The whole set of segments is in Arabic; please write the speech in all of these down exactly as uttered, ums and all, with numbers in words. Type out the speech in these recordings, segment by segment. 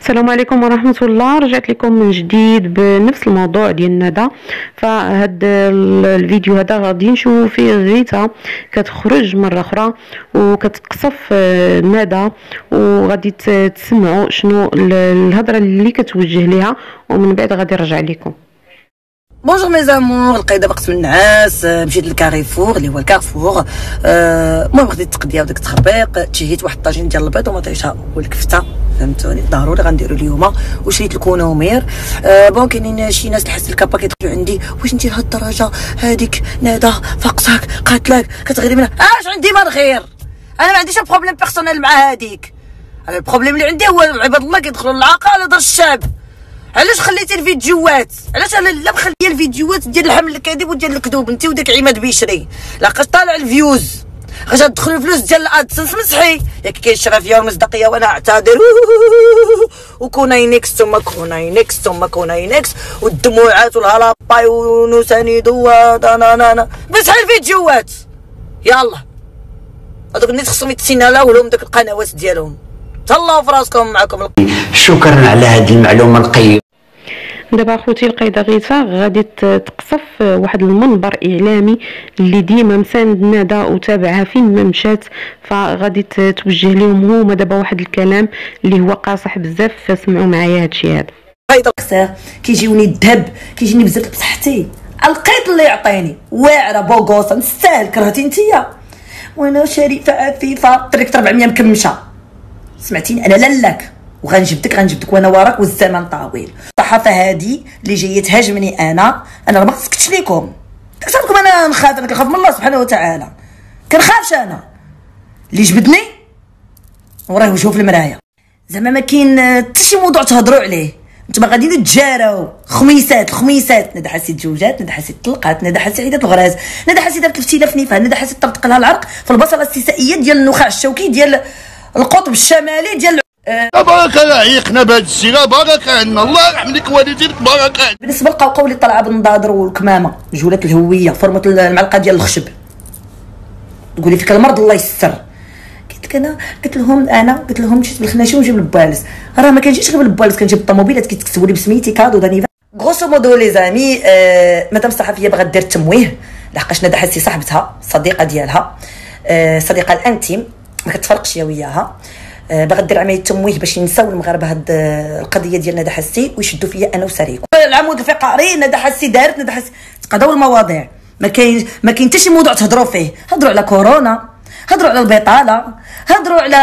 السلام عليكم ورحمة الله. رجعت لكم من جديد بنفس الموضوع ديال ندى. فهاد الفيديو هذا غادي نشوفوا فيه غيتا كتخرج مرة أخرى وكتقصف ندى، وغادي تسمعوا شنو الهضرة اللي كتوجه ليها، ومن بعد غادي نرجع لكم. بونجور مي زامور، القايده بقت من النعاس، مشيت للكاريفور اللي هو الكارفور. المهم خديت التقديه وداك التخربيق، تشهيت واحد الطاجين ديال البيض ومطيشه والكفته، فهمتوني ضروري غنديرو اليوم. وشريت الكونومير. أه بون كاينين شي ناس تحس الكابا كيدخلوا عندي، واش انت لهاد الدرجه هذيك ندى فقصك قاتلك كتغيري منها؟ اش عندي ما نغير؟ انا ما عنديش بروبليم بيرسونيل مع هذيك. البروبليم اللي عندي هو عباد الله كيدخلوا للعاقه على دار الشعب. علاش خليتي الفيديوهات؟ علاش انا لا مخليه الفيديوهات ديال الحمل الكاذب وديال الكذوب؟ انت وداك عماد بيشري لاقاش طالع الفيوز، غاش تدخلوا الفلوس ديال الادسنس مسحي، ياك كاين الشفافيه والمصداقيه. وانا اعتذر وكوناينكس ثم كوناينكس ثم كوناينكس والدموعات والهلاباي ونساندو ودانانا مسحي الفيديوهات. يلا هذوك الناس خصهم يتسنالاو لهم داك القنوات ديالهم. تهلاو في راسكم. معكم شكرا على هذه المعلومه القيمه. دابا اخوتي القايده غيتا غادي تقصف واحد المنبر اعلامي اللي ديما مساند ندى وتابعها فين ما مشات، فغادي توجه لهم هما دابا واحد الكلام اللي هو قاصح بزاف. فسمعوا معايا هادشي هذا. قايده كيجيوني الذهب، كيجيني بزاف بصحتي، القيط اللي يعطيني واعره بوغوصه نستاهل. كرهتي نتيا وانا شريفه عفيفه طريقه أربعمية مكمشه. سمعتيني انا لالاك وغنجبدك غنجبدك وانا وراك والزمن طويل. الصحافه هادي اللي جايه تهاجمني انا انا ما سكتش ليكم. كنعرفكم انا نخاف، انا كنخاف من الله سبحانه وتعالى، كنخافش انا. اللي جبدني وراه وجهه في المرايه. زعما ما كاين حتى شي موضوع تهضروا عليه. نتوما غاديين تجاراو خميسات الخميسات. ندى حسيت تزوجات، ندى حسيت طلقات، ندى حسيت عيدات الغراز، ندى حسيت دارت الفتيله في نيفها، ندى حسيت طبق لها العرق في البصله الاستثنائيه ديال النخاع الشوكي ديال القطب الشمالي ديال أه بارك الله عيقنا بهذا الشيء. بارك عنا الله يرحم لك والديك. بارك عنا. بالنسبه للقوقو اللي طالعه بالنضادر والكمامه جولات الهويه فورمه المعلقه ديال الخشب، تقولي فيك المرض الله يستر. قلت لك انا قلت لهم انا قلت لهم مشيت بالخناشي ونجيب البوالس. راه ما كنجيش غير بالبوالس، كنجيب الطوموبيلات كيتكتبوا لي بسميتي كادو دانيفا. غروسو مودو لي زامي. آه مادام الصحفيه باغا دير تمويه لحقاش ندى حسي صاحبتها الصديقه ديالها، آه صديقه الانتيم ما كتفرقش هي وياها، باغا دير عمليه تمويه باش ينساو المغاربه هاد القضيه ديال ندى حسي ويشدوا فيا انا وسريكو. العمود الفقري ندى حسي دارت، ندى حسي تقضاو المواضيع. ما كاين ما كاين حتى شي موضوع تهضروا فيه. هضروا على كورونا، هضروا على البطاله، هضروا على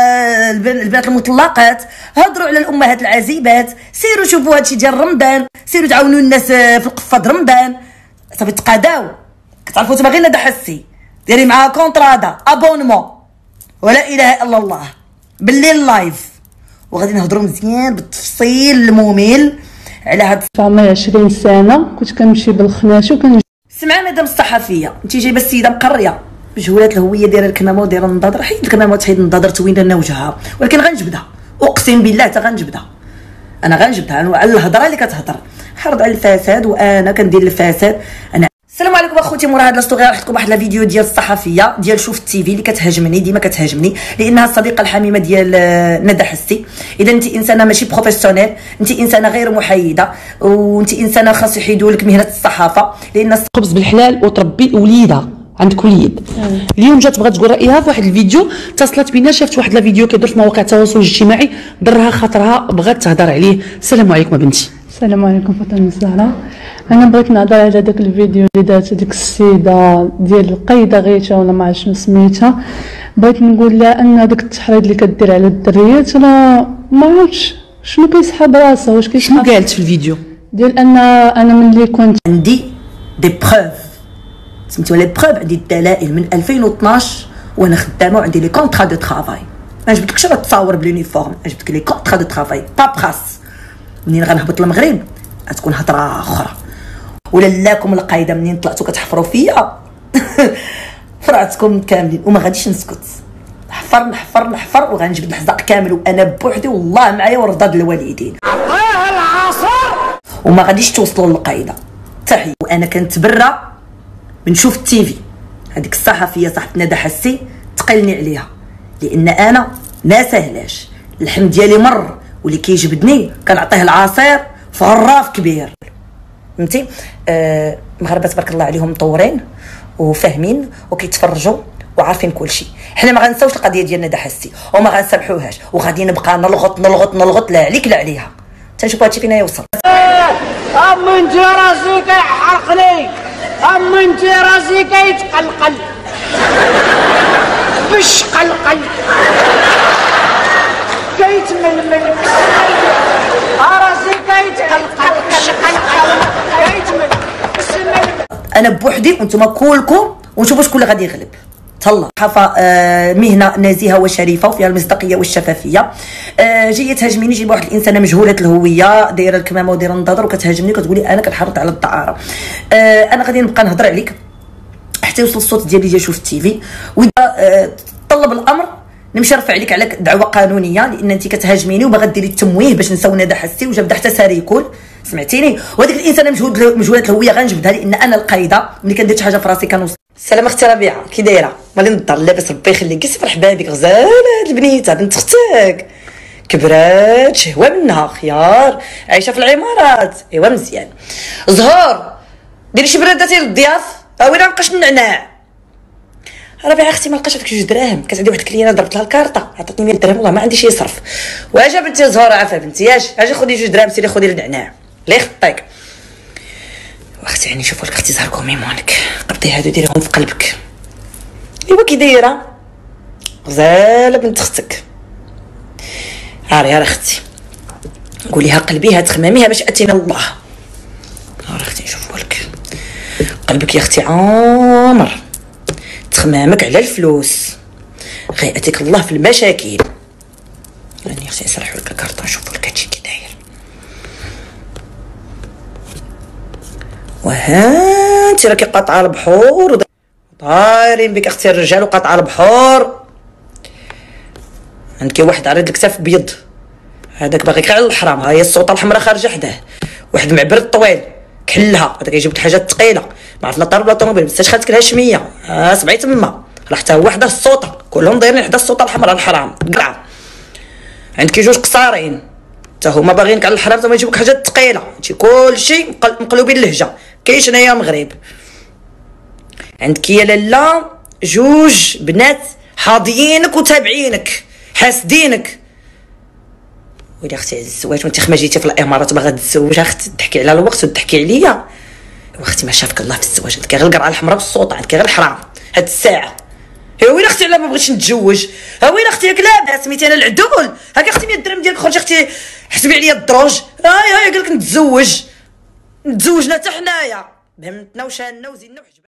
البنات المطلقات، هضروا على الامهات العزيبات. سيروا شوفوا هادشي ديال رمضان، سيروا تعاونوا الناس في القفه رمضان صافي تقاداو. كتعرفوا نتوما غير ندى حسي ديري معاها كونطرادا ابونمون ولا اله الا الله بالليل لايف، وغادي نهضروا مزيان بالتفصيل الممل على هاد تسعمية وعشرين سنه. كنت كنمشي بالخناش وكن سمعي مدام الصحفيه، انت جايبه السيده مقريه بجولات الهويه دايره الكمامه ودايره النضاضر. حيد الكمامه وتحيد النضاضر توين لنا وجهها، ولكن غنجبدها اقسم بالله حتى غنجبدها. انا غنجبدها على الهضره اللي كتهضر. حرض على الفساد وانا كندير الفساد. انا السلام عليكم اخوتي. مورا هاد لاستوري راح لكم واحد لا فيديو ديال الصحفيه ديال شوف التيفي اللي كتهاجمني ديما كتهاجمني لانها الصديقه الحميمه ديال ندى حسي. اذا انت انسانه ماشي بروفيسيونيل، انت انسانه غير محايده، وانت انسانه خاص يحيدوا لك مهنه الصحافه لان خبز بالحلال وتربي وليده عندك وليد. اليوم جات بغات تقول رايها في واحد الفيديو، اتصلت بينا شافت واحد لا فيديو كيدور في مواقع التواصل الاجتماعي، ضرها خاطرها بغات تهضر عليه. السلام عليكم بنتي. السلام عليكم فاطمه الزهراء. انا بغيت نهضر على داك الفيديو اللي دارت ديك السيده ديال القايده غيتا ولا ما عرفت شنو سميتها. بغيت نقول لها ان داك التحريض اللي كدير على الدريات راه ما عرفتش شنو كيسحب راسها. واش كيسحب شنو قالت في الفيديو ديال ان انا ملي كنت عندي دي بروف سميتو لي بروف، عندي الدلائل من ألفين واثناش وانا خدامه وعندي لي كونطرا دو طرافاي. ما جبتلكش راه تصاور باليونيفورم، جبتك لي كونطرا دو طرافاي بابراس. منين غنهبط للمغرب غتكون هضره اخرى. ولا لاكم القايده منين طلعتوا كتحفروا فيا فرعتكم كاملين وما غاديش نسكت. نحفر نحفر نحفر وغنجبد الحزاق كامل وانا بوحدي والله معايا ورضاد الوالدين. وما غاديش توصلوا للقايده تحيه. وانا كنتبرى من شوف التيفي هذيك الصحفيه صاحبة ندى حسي تقلني عليها لان انا ما سهلاش. اللحم ديالي مر واللي كيجبدني كنعطيه العصير في غراف كبير. فهمتي؟ آه المغاربه تبارك الله عليهم مطورين وفاهمين وكيتفرجوا وعارفين كل شيء. حنا ما غنساوش القضيه ديال ندى حسي وما غنسامحوهاش وغادي نبقى نلغط نلغط نلغط لا عليك لا عليها. تنشوفوا هادشي فين يوصل. اما انت راسي كيحرقني، اما انت راسي كيتقلقل باش قلقل كيتململ راسي كيتقلقل باش قلقل كيتململ. انا بوحدي وانتم كلكم ونشوفوا شكون اللي غادي يغلب. تهلا. الصحافه آه مهنه نزيهه وشريفه وفيها المصداقيه والشفافيه. آه جايه تهاجميني، جايبه واحد الانسانه مجهوله الهويه دايره الكمامه ودايره النظر وكتهاجمني وكتقولي انا كنحرض على الدعاره. آه انا غادي نبقى نهضر عليك حتى يوصل الصوت ديالي ديال شوف التيفي، واذا آه طلب الامر نمشي نرفع عليك على دعوه قانونيه لان انت كتهاجميني وباغا ديري التمويه باش نساو ندى حسي وجابده حتى ساريكول. سمعتيني؟ وهذيك الانسانه مجهود مجهوله الهويه غنجبدها لان انا القايده ملي كندير شي حاجه في راسي كنوصل. السلام اختي ربيعه، كي دايره؟ مالي نضر لاباس ربي يخليك. كي مرحبا بك، غزاله هاد البنيته بنت اختك كبرات شهوه منها خيار عايشه في العمارات. ايوا مزيان. زهور ديري شي براداتي للضياف. اويلا نلقاش النعناع. ربيعه اختي ما لقاش هذيك جوج دراهم. كانت عندي واحد الكليانه ضربت لها الكارطه عطاتني مية درهم والله ما عندي شي يصرف. واجا بنتي زهور عافا بنتي ياش اجي خدي جوج دراهم سيري خدي النعناع الله يخطيك. واختي يعني شوفوا لك اختي زهر كوميمونك قبضي هادو ديريهم في قلبك. ايوا كي دايره؟ غزاله بنت اختك. هاري هاري اختي قوليها قلبيها تخماميها باش اتينا الله. هاري اختي نشوفوا لك قلبك يا اختي عامر، تخمامك على الفلوس، غيأتيك الله في المشاكل. راني اختي نسرحوا لك الكارطه نشوفوا لك هادشي كي داير. وها انت راكي قاطعه البحور طايرين بك اختي الرجال وقاطعه البحور. عندك واحد عريض الكتاف بيض هذاك باغيك على الحرام. ها هي السوطه الحمراء خارجه حداه، واحد معبرد طويل كحلها هذاك يجيب لك حاجات ثقيله ما عرف لا طار ولا طوموبيل بس خالتك لها شميه. ها سبعي تما راه حتى هو حدا السوطه كلهم دايرين حدا السوطه الحمراء الحرام كاع. عندك جوج قصارين حتى هما باغيينك على الحرام تما يجيبوك حاجات ثقيله. هادشي كلشي مقلوبين اللهجه كاينش هنايا مغرب. عندك يا لاله جوج بنات حاضيينك وتابعينك حاسدينك. ويلي اختي على الزواج وانت خما جيتي في الامارات باغا تتزوج اختي تحكي على الوقت وتحكي عليا. واختي ما شافك الله في الزواج عندك غير القرعه الحمراء بالسوطه عندك غير الحرام هاد الساعه. ها وين اختي على ما بغيتش نتزوج؟ ها وين اختي ياك لاباس سميتي انا العدول هاك اختي مية درهم ديالك خرجي اختي حسبي عليا الدروج. هاي هاي قالك نتزوج نتزوجنا حتى حنايا بهمتنا وشاننا وزيننا وحجبنا.